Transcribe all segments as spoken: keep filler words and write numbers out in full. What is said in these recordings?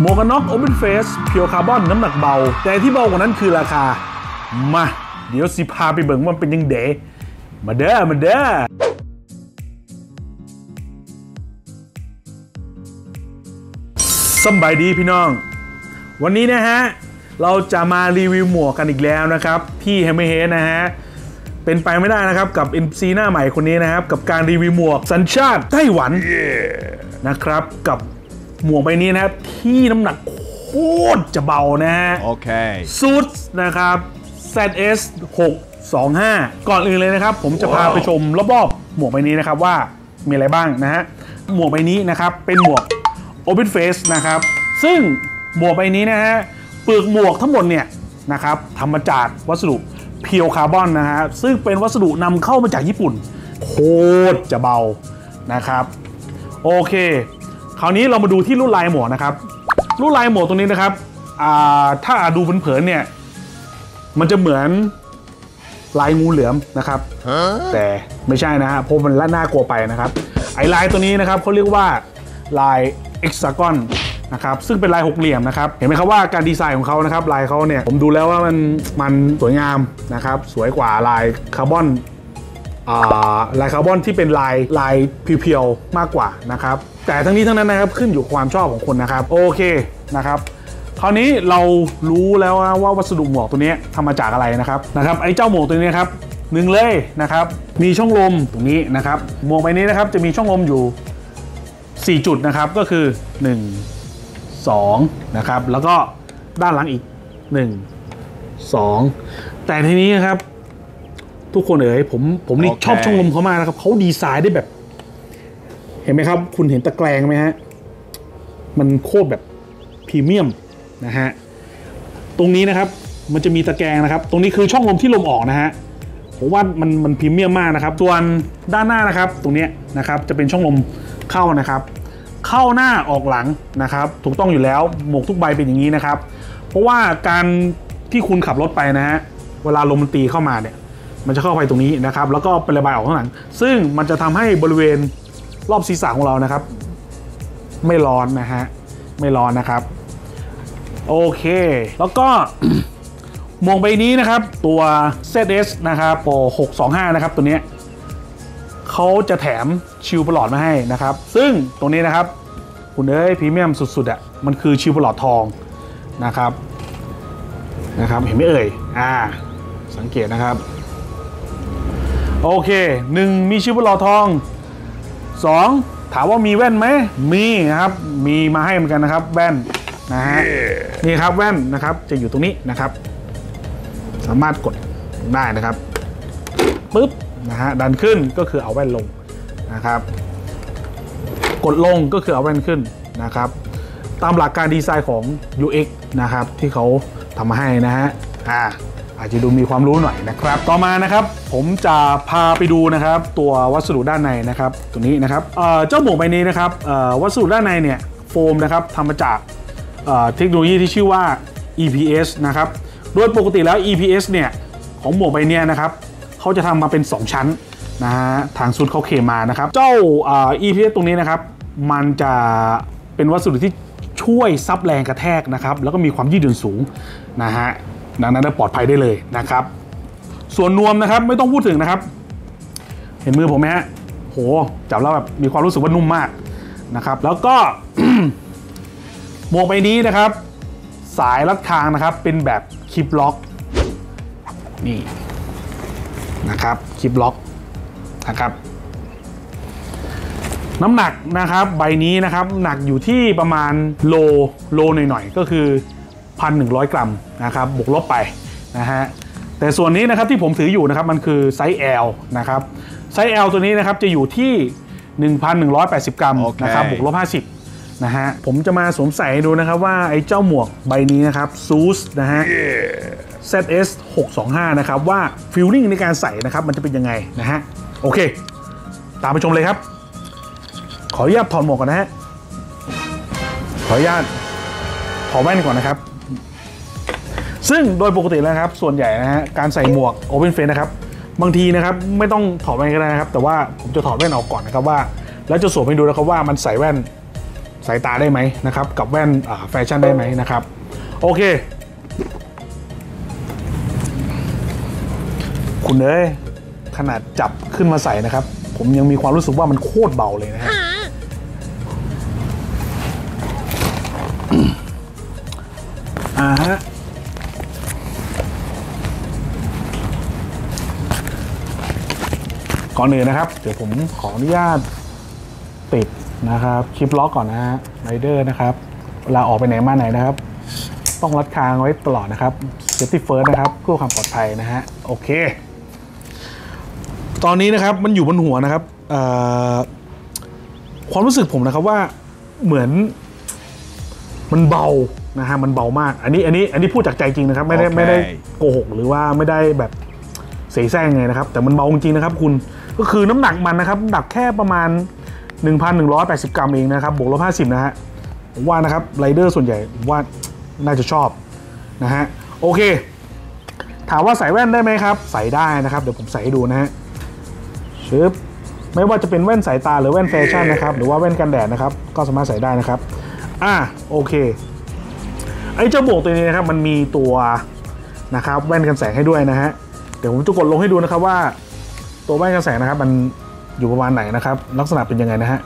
หมวกกันน็อก Open Face เพียวคาร์บอนน้ำหนักเบาแต่ที่เบากว่านั้นคือราคามาเดี๋ยวสิพาไปเบิ่งมันเป็นยังเด๋มาเด้อมาเด้อสบายดีพี่น้องวันนี้นะฮะเราจะมารีวิวหมวกกันอีกแล้วนะครับที่แฮมเมอร์เฮดนะฮะเป็นไปไม่ได้นะครับกับ เอ็ม ซี หน้าใหม่คนนี้นะครับกับการรีวิวหมวกสัญชาติไต้หวัน yeah. นะครับกับหมวกใบนี้นะครับที่น้ำหนักโคตรจะเบานะฮะโอเคซูทนะครับ แซด เอส หกสองห้า ก่อนอื่นเลยนะครับผมจะพา wow. ไปชมรอบๆหมวกใบนี้นะครับว่ามีอะไรบ้างนะฮะหมวกใบนี้นะครับเป็นหมวก Open Face นะครับซึ่งหมวกใบนี้นะฮะเปลือกหมวกทั้งหมดเนี่ยนะครับทำมาจากวัสดุเพียวคาร์บอนนะฮะซึ่งเป็นวัสดุนำเข้ามาจากญี่ปุ่นโคตรจะเบานะครับโอเคคราวนี้เรามาดูที่ลวดลายหมวกนะครับลวดลายหมวกตรงนี้นะครับถ้าดูเผินๆเนี่ยมันจะเหมือนลายงูเหลือมนะครับ huh? แต่ไม่ใช่นะฮะเพราะมันละน่ากลัวไปนะครับไอ้ลายตัวนี้นะครับเขาเรียกว่าลายเอ็กซากอนนะครับซึ่งเป็นลายหกเหลี่ยมนะครับเห็นไหมครับว่าการดีไซน์ของเขานะครับลายเขาเนี่ยผมดูแล้วว่ามันมันสวยงามนะครับสวยกว่าลายคาร์บอนลายคาร์บอนที่เป็นลายลายเพียวๆมากกว่านะครับแต่ทั้งนี้ทั้งนั้นนะครับขึ้นอยู่ความชอบของคนนะครับโอเคนะครับคราวนี้เรารู้แล้วว่าวัสดุหมวกตัวนี้ทำมาจากอะไรนะครับนะครับไอ้เจ้าหมวกตัวนี้ครับหนึ่งเลยนะครับมีช่องลมตรงนี้นะครับหมวกใบนี้นะครับจะมีช่องลมอยู่สี่จุดนะครับก็คือหนึ่ง สองนะครับแล้วก็ด้านหลังอีกหนึ่ง สองแต่ทีนี้นะครับทุกคนเอ๋ยผมผมนี่ okay. ชอบช่องลมเขามากนะครับเขาดีไซน์ได้แบบเห็นไหมครับคุณเห็นตะแกรงไหมฮะมันโคตรแบบพรีเมียมนะฮะตรงนี้นะครับมันจะมีตะแกรงนะครับตรงนี้คือช่องลมที่ลมออกนะฮะผมว่ามันมันพรีเมียมมากนะครับส่วนด้านหน้านะครับตรงนี้นะครับจะเป็นช่องลมเข้านะครับเข้าหน้าออกหลังนะครับถูกต้องอยู่แล้วหมวกทุกใบเป็นอย่างนี้นะครับเพราะว่าการที่คุณขับรถไปนะฮะเวลาลมมันตีเข้ามาเนี่ยมันจะเข้าไปตรงนี้นะครับแล้วก็ไประบายออกข้างหลังซึ่งมันจะทำให้บริเวณรอบศีรษะของเรานะครับไม่ร้อนนะฮะไม่ร้อนนะครับโอเคแล้วก็ หมวกใบนี้นะครับตัว แซด เอส นะครับโปรหกสองห้านะครับตัวนี้เขาจะแถมชิลปลอดมาให้นะครับซึ่งตรงนี้นะครับคุณเอ้ยพรีเมียมสุดๆอ่ะมันคือชิลปลอดทองนะครับนะครับเห็นไหมเอ่ยอ่าสังเกตนะครับโอเคหนึ่งมีชิลปลอดทองสองถามว่ามีแว่นไหมมีนะครับมีมาให้เหมือนกันนะครับแว่นนะฮะ yeah. นี่ครับแว่นนะครับจะอยู่ตรงนี้นะครับสามารถกดได้นะครับปึ๊บนะฮะดันขึ้นก็คือเอาแว่นลงนะครับกดลงก็คือเอาแว่นขึ้นนะครับตามหลักการดีไซน์ของ ยู เอ็กซ์ นะครับที่เขาทำมาให้นะฮะอ่าอาจจะดูมีความรู้หน่อยนะครับต่อมานะครับผมจะพาไปดูนะครับตัววัสดุด้านในนะครับตัวนี้นะครับเอ่อเจ้าหมวกใบนี้นะครับเอ่อวัสดุด้านในเนี่ยโฟมนะครับทำมาจากเอ่อเทคโนโลยีที่ชื่อว่า อี พี เอส นะครับโดยปกติแล้ว อี พี เอส เนี่ยของหมวกใบนี้นะครับเขาจะทำมาเป็นสองชั้นนะฮะทางซูดเขาเคมานะครับเจ้า อี พี เอส ตรงนี้นะครับมันจะเป็นวัสดุที่ช่วยซับแรงกระแทกนะครับแล้วก็มีความยืดหยุ่นสูงนะฮะดังนั้นปลอดภัยได้เลยนะครับส่วนนวมนะครับไม่ต้องพูดถึงนะครับเห็นมือผมไหมฮะโหจับแล้วแบบมีความรู้สึกว่านุ่มมากนะครับแล้วก็ หมวกใบนี้นะครับสายรัดคางนะครับเป็นแบบคลิปล็อกนี่นะครับคลิปล็อกนะครับน้ำหนักนะครับใบนี้นะครับหนักอยู่ที่ประมาณโลโลหน่อยๆก็คือ หนึ่งพันหนึ่งร้อย กรัมนะครับบวกลบไปนะฮะแต่ส่วนนี้นะครับที่ผมถืออยู่นะครับมันคือไซส์ แอล นะครับไซส์ แอล ตัวนี้นะครับจะอยู่ที่ หนึ่งพันหนึ่งร้อยแปดสิบ กรัม okay. นะครับบวกลบห้าสิบนะฮะผมจะมาสวมใส่ดูนะครับว่าไอ้เจ้าหมวกใบนี้นะครับซูสนะฮะ yeah. แซด เอส หกสองห้านะครับว่าฟีลลิ่งในการใส่นะครับมันจะเป็นยังไงนะฮะโอเคตามไปชมเลยครับขออนุญาตถอดหมวกก่อนนะฮะขออนุญาตถอดแว่นก่อนนะครับซึ่งโดยปกติแล้วครับส่วนใหญ่นะฮะการใส่หมวก Open Face นะครับบางทีนะครับไม่ต้องถอดแว่นก็ได้นะครับแต่ว่าผมจะถอดแว่นออกก่อนนะครับว่าแล้วจะสวมให้ดูนะครับว่ามันใส่แว่นสายตาได้ไหมนะครับกับแว่นแฟชั่นได้ไหมนะครับโอเคคุณเอ้ยขนาดจับขึ้นมาใส่นะครับผมยังมีความรู้สึกว่ามันโคตรเบาเลยนะฮะอ่าฮะก่อนอื่นนะครับเดี๋ยวผมขออนุญาตติดนะครับชิปล็อกก่อนนะฮะไรเดอร์นะครับเวลาออกไปไหนมาไหนนะครับต้องรัดคางไว้ตลอดนะครับ Safety First นะครับเพื่อความปลอดภัยนะฮะโอเคตอนนี้นะครับมันอยู่บนหัวนะครับความรู้สึกผมนะครับว่าเหมือนมันเบานะฮะมันเบามากอันนี้อันนี้อันนี้พูดจากใจจริงนะครับไม่ได้ okay. ไม่ได้โกหกหรือว่าไม่ได้แบบเสแสร้งไงนะครับแต่มันเบาจริงๆนะครับคุณก็คือน้ำหนักมันนะครับหนักแค่ประมาณ หนึ่งพันหนึ่งร้อยแปดสิบ กรัมเองนะครับบวกลบห้าสิบนะฮะผมว่านะครับไรเดอร์ส่วนใหญ่ผมว่าน่าจะชอบนะฮะโอเคถามว่าใส่แว่นได้ไหมครับใส่ได้นะครับเดี๋ยวผมใส่ให้ดูนะฮะชึบไม่ว่าจะเป็นแว่นสายตาหรือแว่นแฟชั่นนะครับหรือว่าแว่นกันแดดนะครับก็สามารถใส่ได้นะครับอ่ะโอเคไอ้เจ้าบวกตัวนี้นะครับมันมีตัวนะครับแว่นกันแสงให้ด้วยนะฮะเดี๋ยวผมจะกดลงให้ดูนะครับว่าตัวแว่นกันแสงนะครับมันอยู่ประมาณไหนนะครับลักษณะเป็นยังไงนะฮะ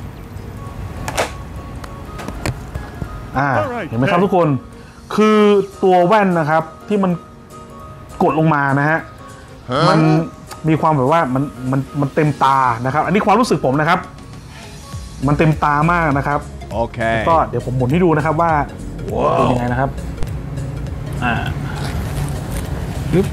อ่าเห็นไหมครับทุกคนคือตัวแว่นนะครับที่มันกดลงมานะฮะมันมีความแบบว่ามันมันมันเต็มตานะครับอันนี้ความรู้สึกผมนะครับมันเต็มตามากนะครับโอเคก็เดี๋ยวผมหมุนให้ดูนะครับว่าเป็นยังไงนะครับอ่าลึบ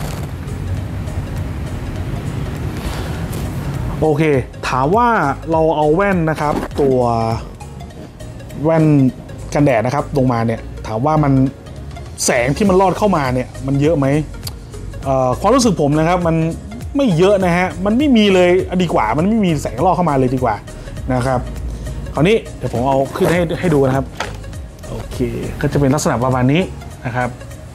โอเคถามว่าเราเอาแว่นนะครับตัวแว่นกันแดดนะครับลงมาเนี่ยถามว่ามันแสงที่มันลอดเข้ามาเนี่ยมันเยอะไหมความรู้สึกผมนะครับมันไม่เยอะนะฮะมันไม่มีเลยดีกว่ามันไม่มีแสงลอดเข้ามาเลยดีกว่านะครับคราวนี้เดี๋ยวผมเอาขึ้นให้ให้ดูนะครับโอเคก็จะเป็นลักษณะประมาณนี้นะครับ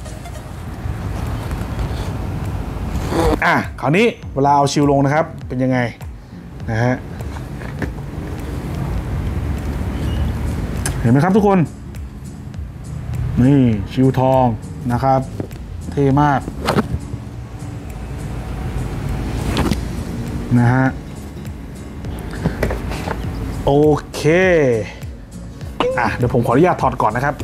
อ่ะคราวนี้เวลาเอาชิลลงนะครับเป็นยังไงนะฮะเห็นไหมครับทุกคนนี่ชิลทองนะครับเท่มากนะฮะโอเคอ่ะเดี๋ยวผมขออนุญาตถอดก่อนนะครับ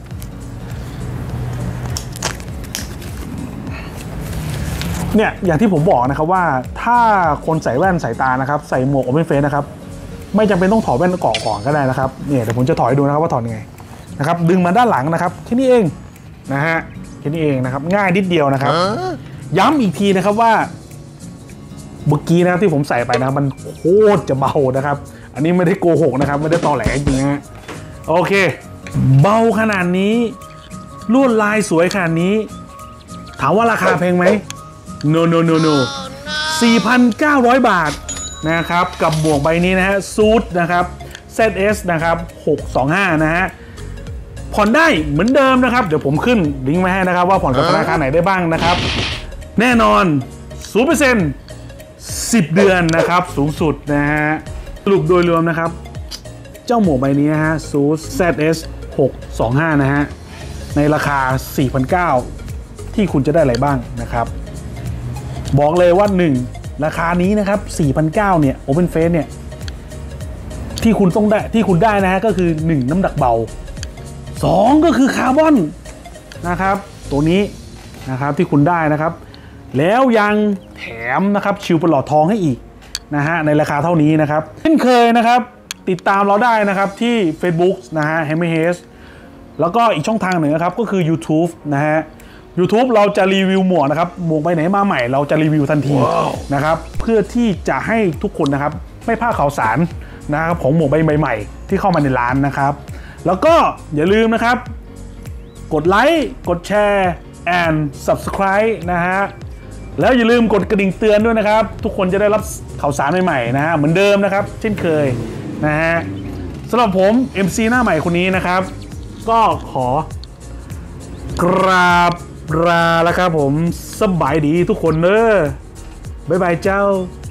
เนี่ยอย่างที่ผมบอกนะครับว่าถ้าคนใส่แว่นสายตานะครับใส่หมวก Open Face นะครับไม่จำเป็นต้องถอดแว่นก่อนก่อนก็ได้นะครับเนี่ยเดี๋ยวผมจะถอดให้ดูนะครับว่าถอดยังไงนะครับดึงมาด้านหลังนะครับแค่นี้เองนะฮะแค่นี้เองนะครับง่ายนิดเดียวนะครับย้ำอีกทีนะครับว่าเมื่อกี้นะครับที่ผมใส่ไปนะมันโคตรจะเบานะครับอันนี้ไม่ได้โกหกนะครับไม่ได้ตอแหลจริงนะฮะโอเคเบาขนาดนี้ลวดลายสวยขนาดนี้ถามว่าราคาแพงไหม no no no no สี่พันเก้าร้อย บาทนะครับกับหมวกใบนี้นะฮะซูทนะครับ แซด เอส นะครับหกสองห้านะฮะผ่อนได้เหมือนเดิมนะครับเดี๋ยวผมขึ้นลิงก์มาให้นะครับว่าผ่อนกับธนาคารไหนได้บ้างนะครับแน่นอน ศูนย์เปอร์เซ็นต์ สิบเดือนนะครับสูงสุดนะฮะสรุปโดยรวมนะครับเจ้าหมวกใบนี้นะฮะซูท แซด เอส หกสองห้านะฮะในราคา สี่พันเก้าร้อย ที่คุณจะได้อะไรบ้างนะครับบอกเลยว่าหนึ่งราคานี้นะครับ สี่พันเก้าร้อย เนี่ย Open Face เนี่ยที่คุณต้องได้ที่คุณได้นะฮะก็คือหนึ่งน้ำหนักเบาสองก็คือคาร์บอนนะครับตัวนี้นะครับที่คุณได้นะครับแล้วยังแถมนะครับชิลประหลอดทองให้อีกนะฮะในราคาเท่านี้นะครับเช่นเคยนะครับติดตามเราได้นะครับที่ Facebook นะฮะ Hammer Haze แล้วก็อีกช่องทางหนึ่งนะครับก็คือ YouTube นะฮะ YouTube เราจะรีวิวหมวกนะครับหมวกใบไหนมาใหม่เราจะรีวิวทันที wow. นะครับเพื่อที่จะให้ทุกคนนะครับไม่พลาดข่าวสารนะครับของหมวกใบใหม่ๆที่เข้ามาในร้านนะครับแล้วก็อย่าลืมนะครับกดไลค์กดแชร์ and subscribe นะฮะแล้วอย่าลืมกดกระดิ่งเตือนด้วยนะครับทุกคนจะได้รับข่าวสารใหม่ๆนะฮะเหมือนเดิมนะครับเช่นเคยนะฮะสำหรับผม เอ็ม ซี หน้าใหม่คนนี้นะครับก็ขอกราบลาแล้วครับผมสบายดีทุกคนเด้อบ๊ายบายเจ้า